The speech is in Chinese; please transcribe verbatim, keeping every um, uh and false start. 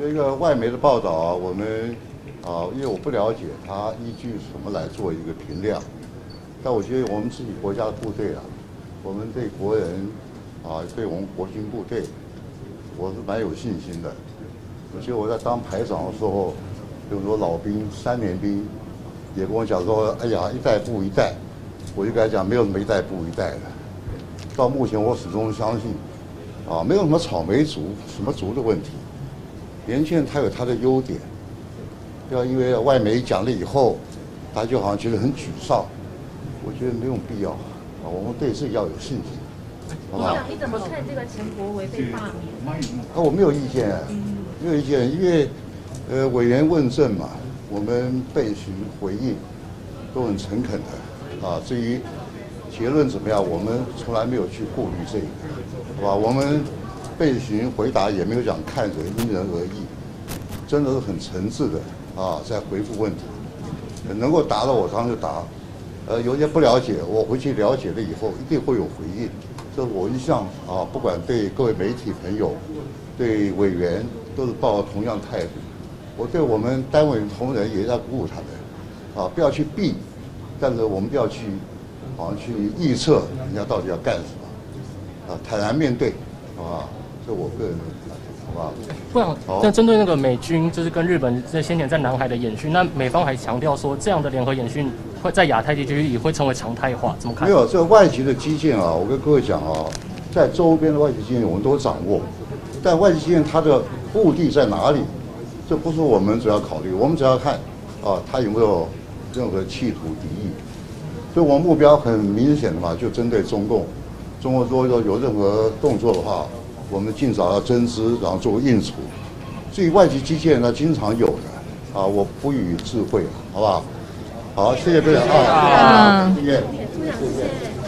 这个外媒的报道啊，我们啊，因为我不了解它依据什么来做一个评量，但我觉得我们自己国家的部队啊，我们对国人啊，对我们国军部队，我是蛮有信心的。而且我在当排长的时候，有说老兵、三年兵也跟我讲说，哎呀，一代不一代，我就跟他讲，没有什么一代不一代的。到目前，我始终相信，啊，没有什么草莓族、什么族的问题。年轻人他有他的优点，不要因为外媒讲了以后，他就好像觉得很沮丧。我觉得没有必要，啊，我们对自己要有信心，好不好？ 你怎么看这个陈柏惟被罢免？ 啊，我没有意见，没有意见，因为呃委员问政嘛，我们备询回应都很诚恳的啊。至于结论怎么样，我们从来没有去顾虑这个，好吧？我们备询回答也没有讲看人，因人而异，真的是很诚挚的啊，在回复问题，能够答到我当然就答。呃，有些不了解，我回去了解了以后，一定会有回应。这是我一向啊，不管对各位媒体朋友、对委员，都是抱同样态度。我对我们单位同仁也在鼓舞他们，啊，不要去避，但是我们不要去，好像去预测人家到底要干什么，啊，坦然面对，好吧？这我个人的看法，好吧？ 部长，那针对那个美军就是跟日本在先前在南海的演训，那美方还强调说，这样的联合演训会在亚太地区也会成为常态化，怎么看？ 没有，这外籍的基建啊，我跟各位讲啊，在周边的外籍基建我们都掌握，但外籍基建它的目的在哪里，这不是我们主要考虑，我们只要看啊，它有没有任何企图敌意。所以我们目标很明显的嘛，就针对中共。中国如果有任何动作的话，我们尽早要侦知，然后做应处。至于外籍基建呢，经常有的啊，我不予置喙，好不好？好，谢谢队长啊，谢谢，谢谢。